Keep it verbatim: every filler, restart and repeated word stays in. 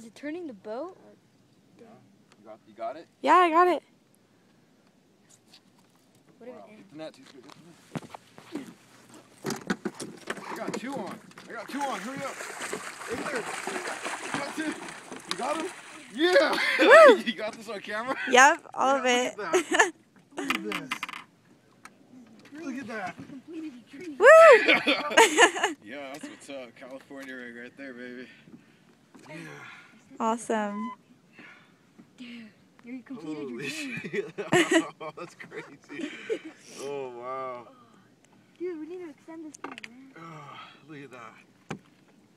Is it turning the boat? Or... Yeah. You got, you got it? Yeah, I got it. What wow. Get the net, get the net. I got two on. I got two on. Hurry up. Right there. You got two. You got him? Yeah. Woo. You got this on camera? Yep, all yeah, of it. Look at that. Look at this. Look at that. Woo! Yeah, that's what's up. California rig right there, baby. Yeah. Awesome. Dude, you completed Holy your shit. Oh, that's crazy. Oh, wow. Dude, we need to extend this thing, man. Oh, look at that.